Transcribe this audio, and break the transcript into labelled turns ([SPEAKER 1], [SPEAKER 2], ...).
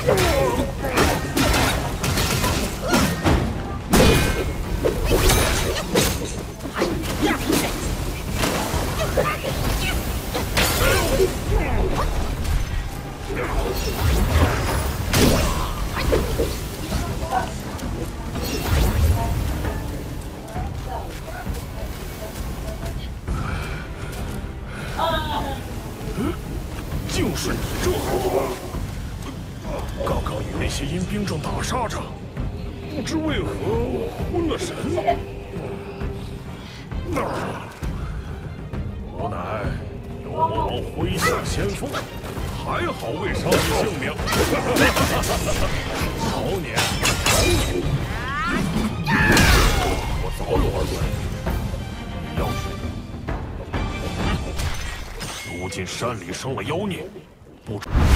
[SPEAKER 1] 就是你这货！刚刚与那些阴兵正打杀着，不知为何昏了神。无奈有魔王麾下先锋，还好未伤你性命。好你！我早有耳闻，要是如今山里生了妖孽，不知。